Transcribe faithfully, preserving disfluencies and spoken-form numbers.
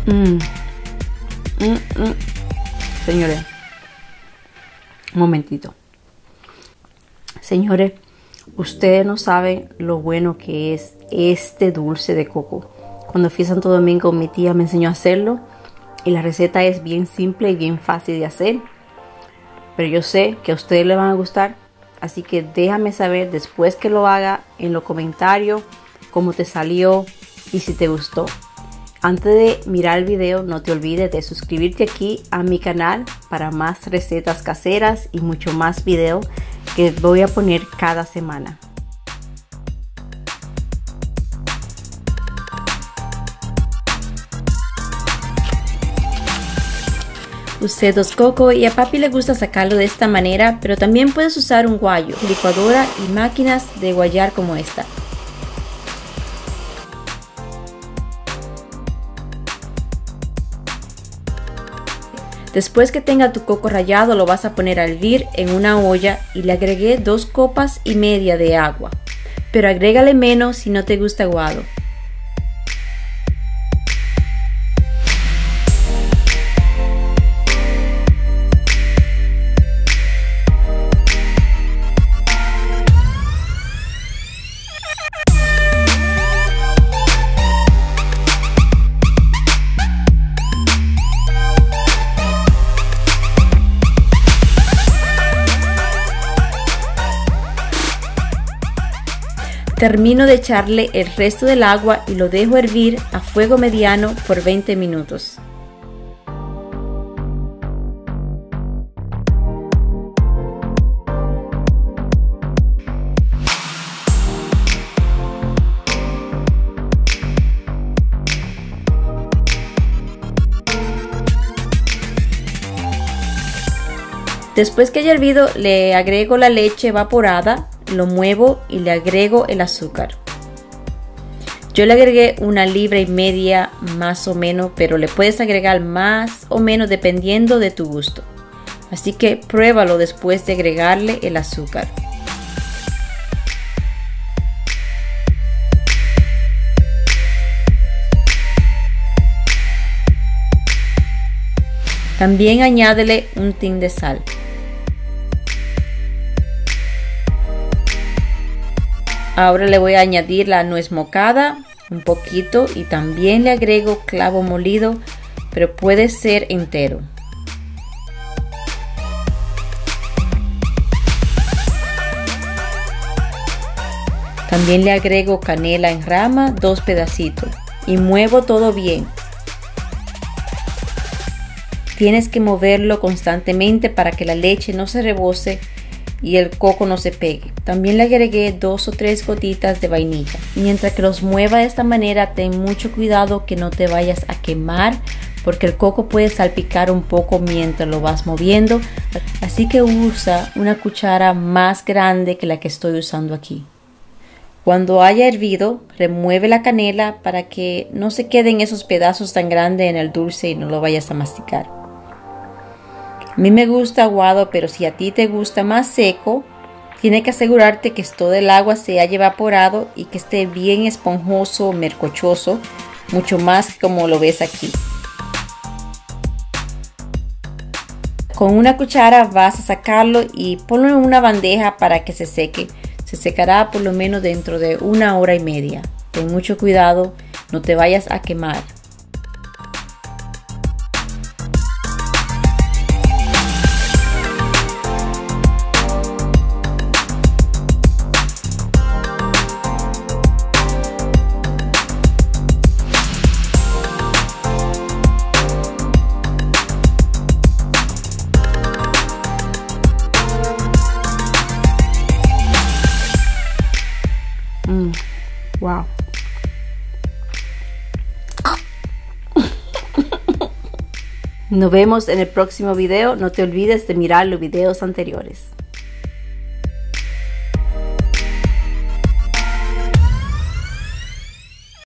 Mm. Mm, mm. Señores, un momentito. Señores, ustedes no saben lo bueno que es este dulce de coco. Cuando fui a Santo Domingo, mi tía me enseñó a hacerlo y la receta es bien simple y bien fácil de hacer. Pero yo sé que a ustedes les van a gustar, así que déjame saber después que lo haga en los comentarios cómo te salió y si te gustó. Antes de mirar el video, no te olvides de suscribirte aquí a mi canal para más recetas caseras y mucho más videos que voy a poner cada semana. Usé dos cocos y a papi le gusta sacarlo de esta manera, pero también puedes usar un guayo, licuadora y máquinas de guayar como esta. Después que tenga tu coco rallado, lo vas a poner a hervir en una olla y le agregué dos copas y media de agua, pero agrégale menos si no te gusta aguado. Termino de echarle el resto del agua y lo dejo hervir a fuego mediano por veinte minutos. Después que haya hervido, le agrego la leche evaporada, lo muevo y le agrego el azúcar. Yo le agregué una libra y media más o menos, pero le puedes agregar más o menos dependiendo de tu gusto. Así que pruébalo después de agregarle el azúcar. También añádele un tin de sal. Ahora le voy a añadir la nuez moscada, un poquito, y también le agrego clavo molido, pero puede ser entero. También le agrego canela en rama, dos pedacitos, y muevo todo bien. Tienes que moverlo constantemente para que la leche no se rebose y el coco no se pegue. También le agregué dos o tres gotitas de vainilla. Mientras que los mueva de esta manera, ten mucho cuidado que no te vayas a quemar, porque el coco puede salpicar un poco mientras lo vas moviendo. Así que usa una cuchara más grande que la que estoy usando aquí. Cuando haya hervido, remueve la canela para que no se queden esos pedazos tan grandes en el dulce y no lo vayas a masticar. A mí me gusta aguado, pero si a ti te gusta más seco, tienes que asegurarte que todo el agua se haya evaporado y que esté bien esponjoso, mercochoso, mucho más como lo ves aquí. Con una cuchara vas a sacarlo y ponlo en una bandeja para que se seque. Se secará por lo menos dentro de una hora y media. Ten mucho cuidado, no te vayas a quemar. Mm, wow. Nos vemos en el próximo video. No te olvides de mirar los videos anteriores.